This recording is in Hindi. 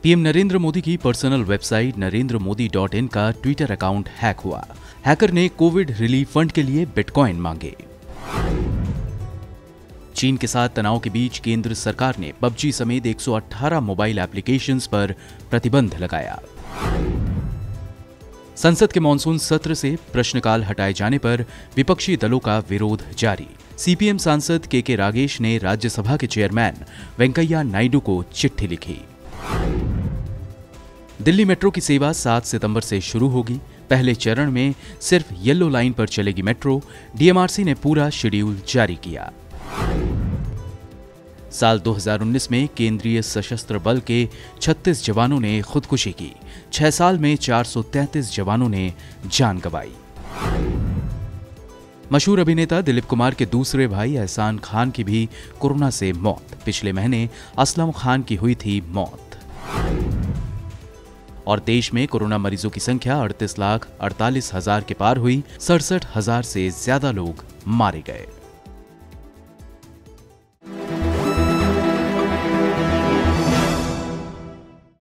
पीएम नरेंद्र मोदी की पर्सनल वेबसाइट narendramodi.in का ट्विटर अकाउंट हैक हुआ। हैकर ने कोविड रिलीफ फंड के लिए बिटकॉइन मांगे। चीन के साथ तनाव के बीच केंद्र सरकार ने पबजी समेत 118 मोबाइल एप्लीकेशंस पर प्रतिबंध लगाया। संसद के मॉनसून सत्र से प्रश्नकाल हटाए जाने पर विपक्षी दलों का विरोध जारी। सीपीएम सांसद के रागेश ने राज्यसभा के चेयरमैन वेंकैया नायडू को चिट्ठी लिखी। दिल्ली मेट्रो की सेवा 7 सितंबर से शुरू होगी। पहले चरण में सिर्फ येलो लाइन पर चलेगी मेट्रो। डीएमआरसी ने पूरा शेड्यूल जारी किया। साल 2019 में केंद्रीय सशस्त्र बल के 36 जवानों ने खुदकुशी की। 6 साल में 433 जवानों ने जान गंवाई। मशहूर अभिनेता दिलीप कुमार के दूसरे भाई एहसान खान की भी कोरोना से मौत। पिछले महीने असलम खान की हुई थी मौत। और देश में कोरोना मरीजों की संख्या 38,48,000 के पार हुई। 67,000 से ज्यादा लोग मारे गए।